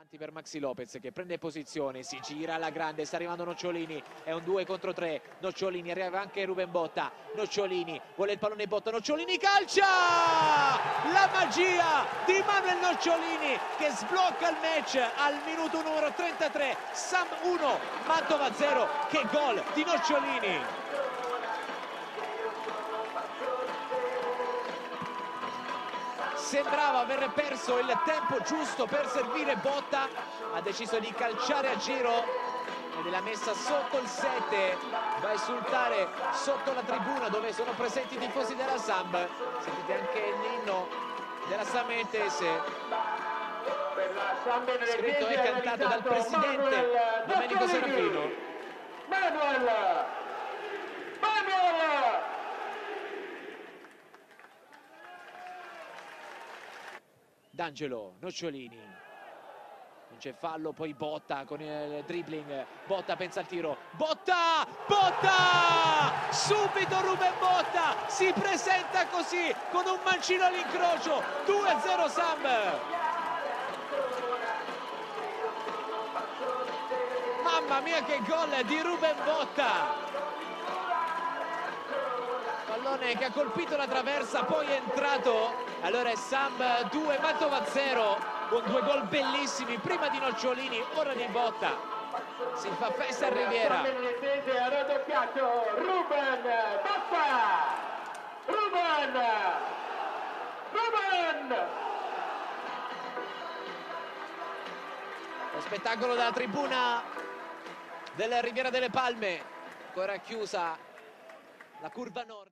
Per Maxi Lopez che prende posizione, si gira alla grande, sta arrivando Nocciolini, è un 2 contro 3, Nocciolini, arriva anche Ruben Botta, Nocciolini, vuole il pallone Botta, Nocciolini calcia! La magia di Manuel Nocciolini che sblocca il match al minuto numero 33, Sam 1, Mantova 0, che gol di Nocciolini! Sembrava aver perso il tempo giusto per servire Botta, ha deciso di calciare a giro ed è la messa sotto il 7, va a esultare sotto la tribuna dove sono presenti i tifosi della Samb. Sentite anche l'inno della Sammentese, scritto e cantato dal presidente Domenico Serafino. Manuel! D'Angelo, Nocciolini, non c'è fallo, poi Botta con il dribbling, Botta pensa al tiro, Botta! Subito Ruben Botta si presenta così con un mancino all'incrocio, 2-0 Samb. Mamma mia che gol di Ruben Botta! Pallone che ha colpito la traversa, poi è entrato. Allora è Samb 2, Mantova 0, con 2 gol bellissimi, prima di Nocciolini, ora di Botta. Si fa festa a Riviera. Ha raddoppiato Ruben Botta! Ruben! Lo spettacolo dalla tribuna del Riviera delle Palme, ancora chiusa la curva nord.